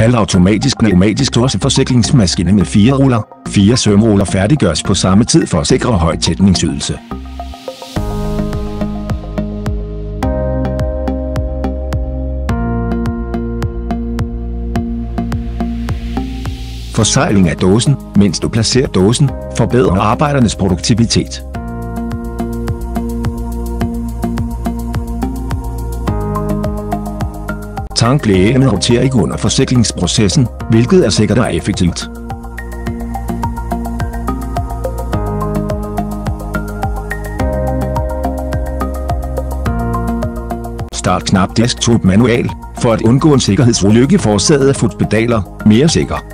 Halvautomatisk pneumatisk dåseforsikringsmaskine med 4 ruller. 4 sømruller færdiggøres på samme tid for at sikre høj tætningsydelse. Forsegling af dåsen, mens du placerer dåsen, forbedrer arbejdernes produktivitet. Tanklægemet roterer ikke under forsikringsprocessen, hvilket er sikkert og effektivt. Start knap desktop manual, for at undgå en sikkerhedsulykke forårsaget af fodpedaler, mere sikker.